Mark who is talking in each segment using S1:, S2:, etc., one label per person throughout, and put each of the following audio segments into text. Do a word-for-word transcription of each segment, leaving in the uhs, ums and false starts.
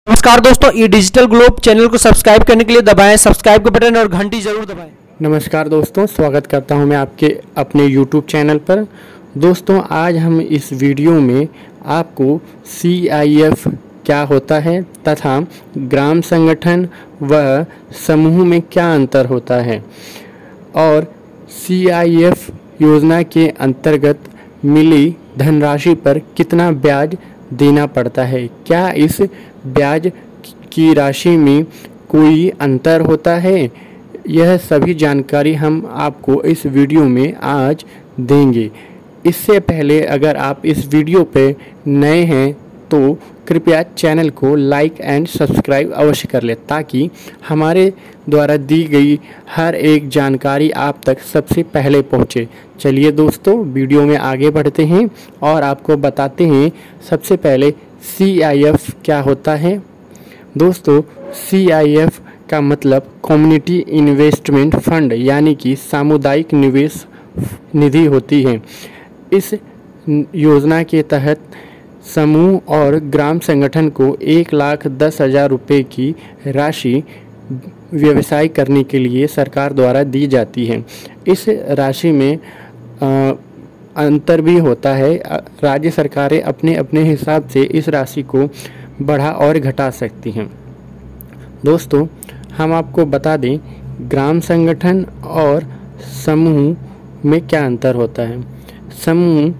S1: नमस्कार दोस्तों, E Digital Globe channel को सब्सक्राइब करने के लिए दबाएं सब्सक्राइब का बटन और घंटी जरूर दबाएं।
S2: नमस्कार दोस्तों, स्वागत करता हूं मैं आपके अपने यूट्यूब चैनल पर। दोस्तों, आज हम इस वीडियो में आपको सी आई एफ क्या होता है तथा ग्राम संगठन व समूह में क्या अंतर होता है और सी आई एफ योजना के अंतर्गत मिली धनराशि पर कितना ब्याज देना पड़ता है, क्या इस ब्याज की राशि में कोई अंतर होता है। यह सभी जानकारी हम आपको इस वीडियो में आज देंगे। इससे पहले अगर आप इस वीडियो पे नए हैं तो कृपया चैनल को लाइक एंड सब्सक्राइब अवश्य कर लें ताकि हमारे द्वारा दी गई हर एक जानकारी आप तक सबसे पहले पहुंचे। चलिए दोस्तों, वीडियो में आगे बढ़ते हैं और आपको बताते हैं सबसे पहले सी आई एफ क्या होता है। दोस्तों, सी आई एफ का मतलब कम्युनिटी इन्वेस्टमेंट फंड यानी कि सामुदायिक निवेश निधि होती है। इस योजना के तहत समूह और ग्राम संगठन को एक लाख दस हजार रुपये की राशि व्यवसाय करने के लिए सरकार द्वारा दी जाती है। इस राशि में आ, अंतर भी होता है। राज्य सरकारें अपने अपने हिसाब से इस राशि को बढ़ा और घटा सकती हैं। दोस्तों, हम आपको बता दें ग्राम संगठन और समूह में क्या अंतर होता है। समूह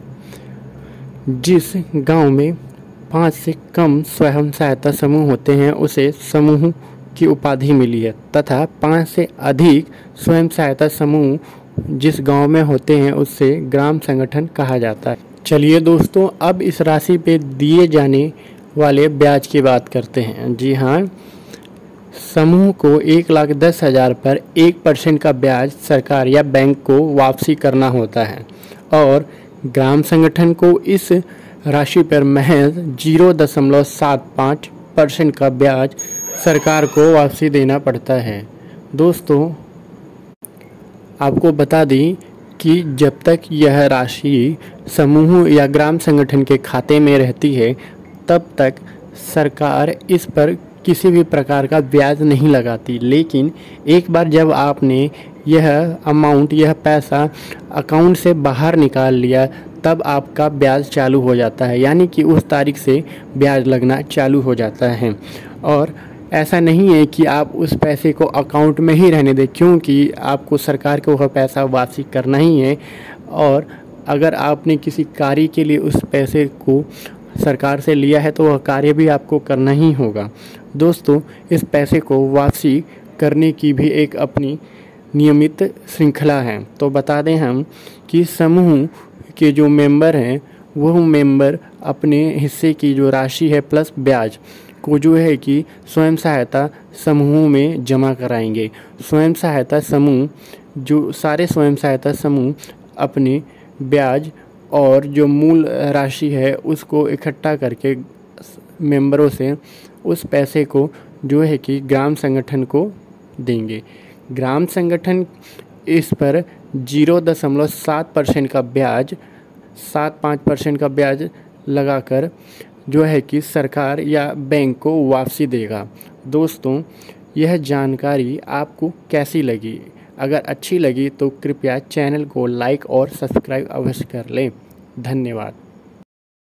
S2: जिस गांव में पाँच से कम स्वयं सहायता समूह होते हैं उसे समूह की उपाधि मिली है तथा पाँच से अधिक स्वयं सहायता समूह जिस गांव में होते हैं उससे ग्राम संगठन कहा जाता है। चलिए दोस्तों, अब इस राशि पे दिए जाने वाले ब्याज की बात करते हैं। जी हाँ, समूह को एक लाख दस हजार पर एक परसेंट का ब्याज सरकार या बैंक को वापसी करना होता है और ग्राम संगठन को इस राशि पर महज जीरो दशमलव सात पाँच परसेंट का ब्याज सरकार को वापसी देना पड़ता है। दोस्तों, आपको बता दें कि जब तक यह राशि समूह या ग्राम संगठन के खाते में रहती है तब तक सरकार इस पर किसी भी प्रकार का ब्याज नहीं लगाती, लेकिन एक बार जब आपने यह अमाउंट यह पैसा अकाउंट से बाहर निकाल लिया तब आपका ब्याज चालू हो जाता है, यानी कि उस तारीख से ब्याज लगना चालू हो जाता है। और ऐसा नहीं है कि आप उस पैसे को अकाउंट में ही रहने दें, क्योंकि आपको सरकार को वह पैसा वापसी करना ही है और अगर आपने किसी कार्य के लिए उस पैसे को सरकार से लिया है तो वह कार्य भी आपको करना ही होगा। दोस्तों, इस पैसे को वापसी करने की भी एक अपनी नियमित श्रृंखला है। तो बता दें हम कि समूह के जो मेंबर हैं वह मेंबर अपने हिस्से की जो राशि है प्लस ब्याज को जो है कि स्वयं सहायता समूह में जमा कराएंगे। स्वयं सहायता समूह जो सारे स्वयं सहायता समूह अपने ब्याज और जो मूल राशि है उसको इकट्ठा करके मेंबरों से उस पैसे को जो है कि ग्राम संगठन को देंगे। ग्राम संगठन इस पर जीरो दशमलव सात परसेंट का ब्याज सात पाँच परसेंट का ब्याज लगाकर जो है कि सरकार या बैंक को वापसी देगा। दोस्तों, यह जानकारी आपको कैसी लगी? अगर अच्छी लगी तो कृपया चैनल को लाइक और सब्सक्राइब अवश्य कर लें। धन्यवाद।